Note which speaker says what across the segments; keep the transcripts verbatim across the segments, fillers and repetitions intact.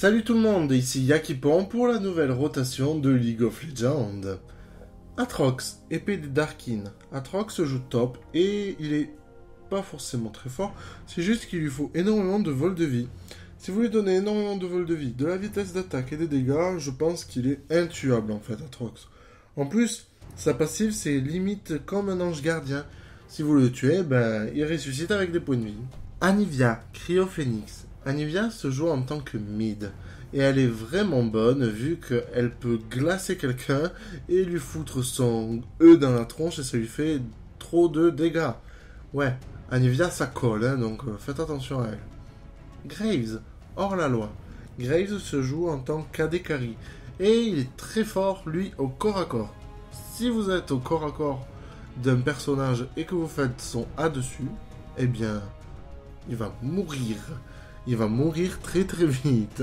Speaker 1: Salut tout le monde, ici Yakipon pour la nouvelle rotation de League of Legends. Atrox, épée des Darkin. Atrox se joue top et il est pas forcément très fort, c'est juste qu'il lui faut énormément de vol de vie. Si vous lui donnez énormément de vol de vie, de la vitesse d'attaque et des dégâts, je pense qu'il est intuable en fait Atrox. En plus, sa passive c'est limite comme un ange gardien. Si vous le tuez, ben il ressuscite avec des points de vie. Anivia, Cryophénix. Anivia se joue en tant que mid, et elle est vraiment bonne vu qu'elle peut glacer quelqu'un et lui foutre son E dans la tronche et ça lui fait trop de dégâts. Ouais, Anivia ça colle, hein, donc euh, faites attention à elle. Graves, hors la loi. Graves se joue en tant qu'A D carry, et il est très fort lui au corps à corps. Si vous êtes au corps à corps d'un personnage et que vous faites son A dessus, eh bien, il va mourir. Il va mourir très très vite.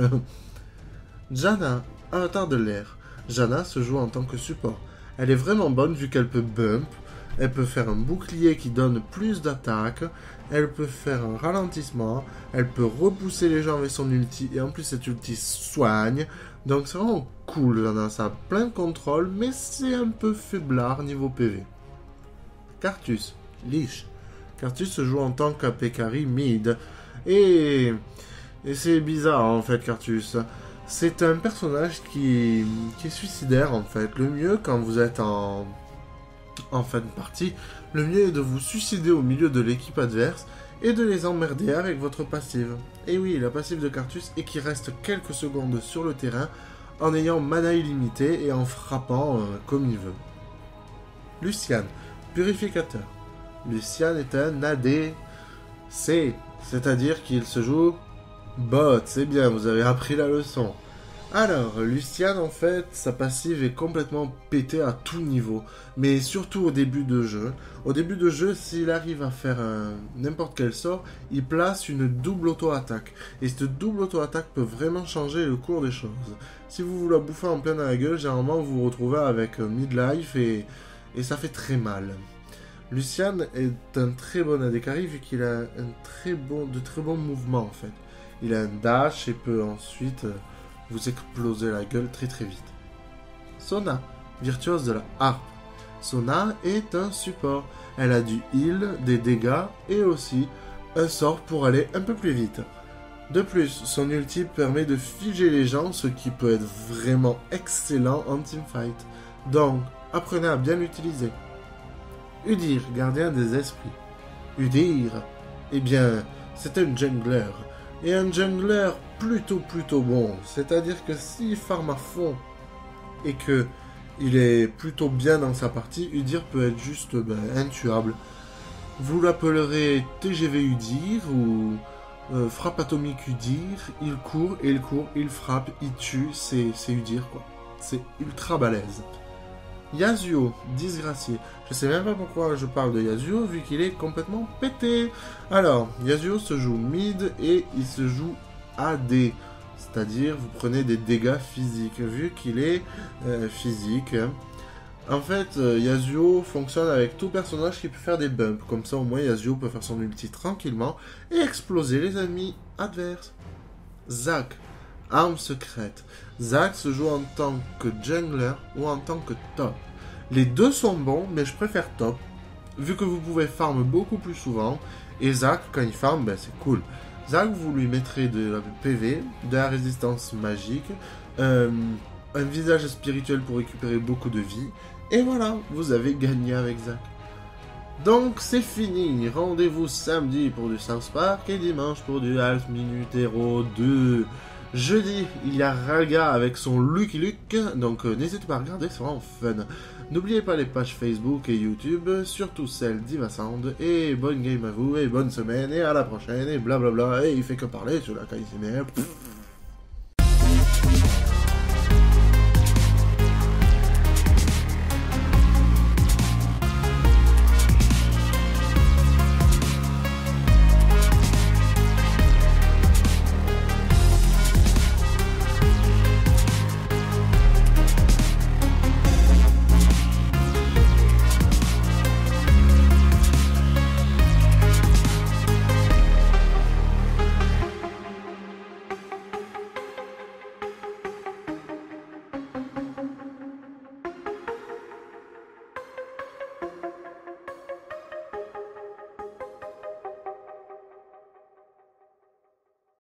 Speaker 1: Janna, avatar de l'air. Janna se joue en tant que support. Elle est vraiment bonne vu qu'elle peut bump, elle peut faire un bouclier qui donne plus d'attaque, elle peut faire un ralentissement, elle peut repousser les gens avec son ulti, et en plus cette ulti soigne. Donc c'est vraiment cool, Janna, ça a plein de contrôle, mais c'est un peu faiblard niveau P V. Carthus, Lich. Carthus se joue en tant qu'A P carry mid. Et, et c'est bizarre en fait Carthus. C'est un personnage qui, qui est suicidaire en fait. Le mieux quand vous êtes en, en fin de partie, le mieux est de vous suicider au milieu de l'équipe adverse et de les emmerder avec votre passive. Et oui, la passive de Carthus est qu'il reste quelques secondes sur le terrain en ayant mana illimité et en frappant euh, comme il veut. Lucian, purificateur. Lucian est un A D C. C'est-à-dire qu'il se joue bot, c'est bien, vous avez appris la leçon. Alors, Lucian, en fait, sa passive est complètement pétée à tout niveau, mais surtout au début de jeu. Au début de jeu, s'il arrive à faire un... n'importe quel sort, il place une double auto-attaque. Et cette double auto-attaque peut vraiment changer le cours des choses. Si vous vous la bouffez en plein dans la gueule, généralement vous vous retrouvez avec midlife et, et ça fait très mal. Lucian est un très bon A D carry vu qu'il a un très bon, de très bons mouvements en fait. Il a un dash et peut ensuite euh, vous exploser la gueule très très vite. Sona, virtuose de la harpe. Sona est un support. Elle a du heal, des dégâts et aussi un sort pour aller un peu plus vite. De plus, son ulti permet de figer les gens, ce qui peut être vraiment excellent en teamfight. Donc, apprenez à bien l'utiliser. Udyr, gardien des esprits. Udyr, eh bien, c'est un jungler. Et un jungler plutôt plutôt bon. C'est-à-dire que s'il farm à fond et que il est plutôt bien dans sa partie, Udyr peut être juste ben, intuable. Vous l'appellerez T G V Udyr ou euh, frappe atomique Udyr. Il court et il court, il frappe, il tue. C'est Udyr quoi. C'est ultra balèze. Yasuo, disgracié. Je sais même pas pourquoi je parle de Yasuo, vu qu'il est complètement pété. Alors, Yasuo se joue mid et il se joue A D. C'est-à-dire, vous prenez des dégâts physiques, vu qu'il est euh, physique. En fait, euh, Yasuo fonctionne avec tout personnage qui peut faire des bumps. Comme ça, au moins, Yasuo peut faire son ulti tranquillement et exploser les ennemis adverses. Zac. Arme secrète. Zac se joue en tant que jungler ou en tant que top. Les deux sont bons, mais je préfère top, vu que vous pouvez farm beaucoup plus souvent. Et Zac, quand il farm, ben c'est cool. Zac, vous lui mettrez de la P V, de la résistance magique, euh, un visage spirituel pour récupérer beaucoup de vie. Et voilà, vous avez gagné avec Zac. Donc c'est fini, rendez-vous samedi pour du South Park et dimanche pour du Half Minute Hero deux. Jeudi, il y a Ralga avec son Lucky Luke, donc euh, n'hésitez pas à regarder, c'est vraiment fun. N'oubliez pas les pages Facebook et YouTube, surtout celle d'Ivasound, et bonne game à vous, et bonne semaine, et à la prochaine, et blablabla, et il fait que parler sur la K I C M R.